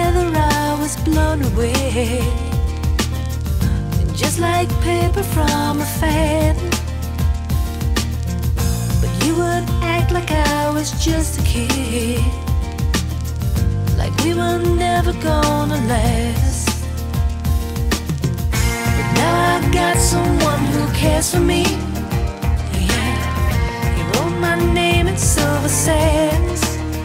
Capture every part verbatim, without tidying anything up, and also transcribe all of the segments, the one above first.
together I was blown away, just like paper from a fan. But you would act like I was just a kid, like we were never gonna last. But now I got someone who cares for me. Yeah, he wrote my name in silver sands.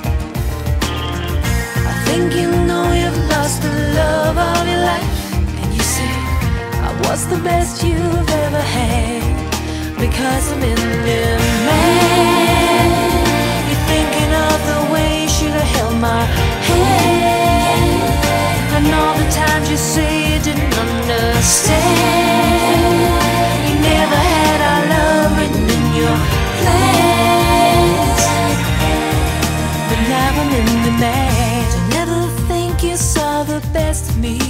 I think you know you've lost the love of your life, and you say I was the best you've ever had, because I'm in demand. You're thinking of the way you should have held my hand, and all the times you say you didn't understand. You never had our love written in your plans, but now I'm in demand. I never think you saw the best of me.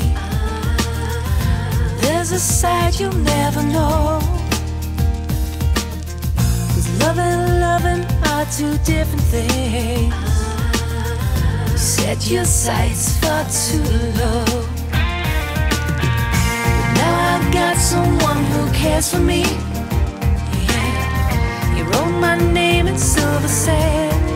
There's a side you'll never know, 'cause love and loving are two different things. You set your sights far too low, but now I've got someone who cares for me. Yeah, you wrote my name in silver sands.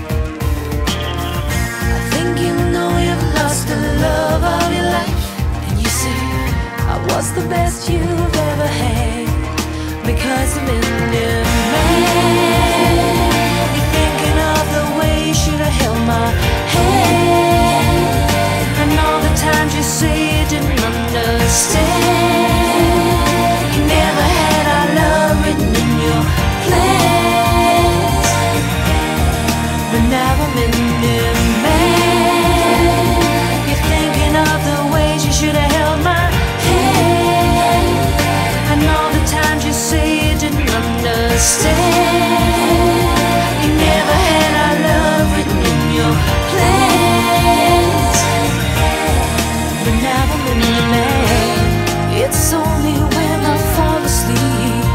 I think you know you've lost the love of your life, and you say I was the best you've ever had, because I'm in demand. You're thinking of the way you should have held my hand, and all the times you say you didn't understand. You never had our love written in your plans, but now I'm in demand. You're thinking of the ways you should have held my hand, and all the times you say you didn't understand. You never had our love written in your plans, but now I'm in demand. It's only when I fall asleep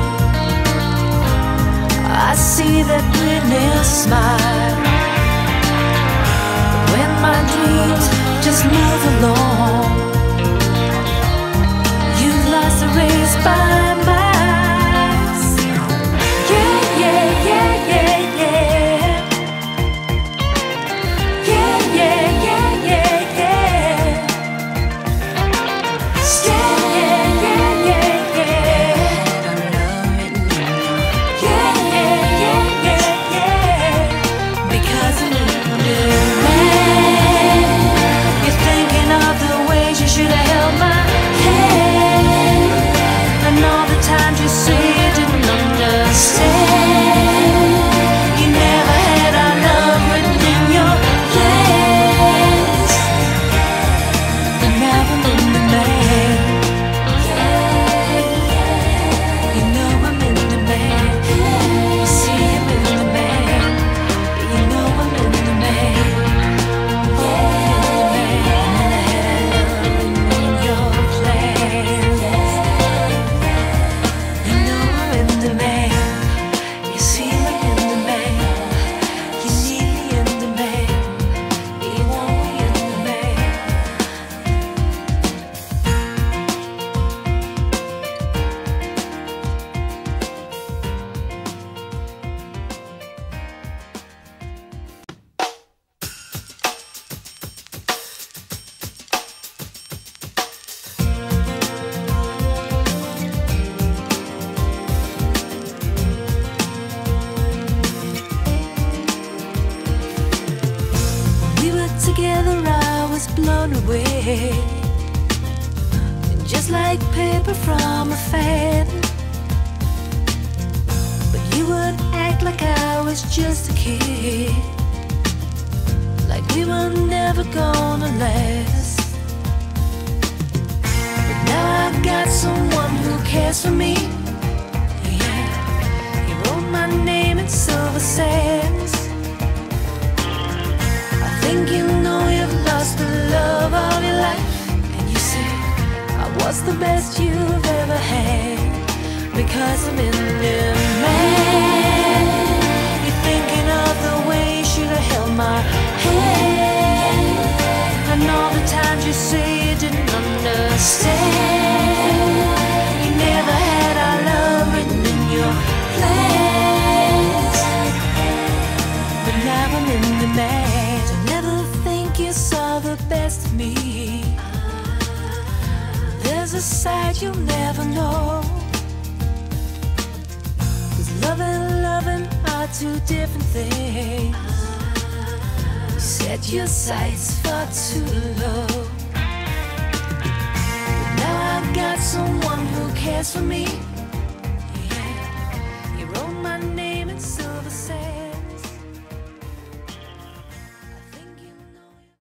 I see that witness smile. When my dreams just move along, you've lost the race by miles. Yeah, yeah, yeah, yeah, yeah. Yeah, yeah, yeah, yeah, yeah. Yeah, yeah, yeah, yeah, yeah. Yeah, yeah, yeah, yeah, yeah. Because I'm in demand. You're thinking of the ways you should have held my hand, and all the times you say you didn't understand. You never had our love written in your plans, but now I'm in demand. You know I'm in demand. You see I'm in demand. You know I'm in demand. Oh, in demand. In your plans. You know I'm in demand. You see I'm in demand. You need me in demand. You know me in demand. We were together, I was blown away, just like paper from a fan. But you would act like I was just a kid, like we were never gonna last. But now I've got someone who cares for me. Yeah, he wrote my name in silver sands. I think you know you've lost the love of your life, and you say I was the best you've ever had, because I'm in demand. You're thinking of the way you should have held my hand, and a side you'll never know. Cause love and loving are two different things. You set your sights far too low. But now I've got someone who cares for me.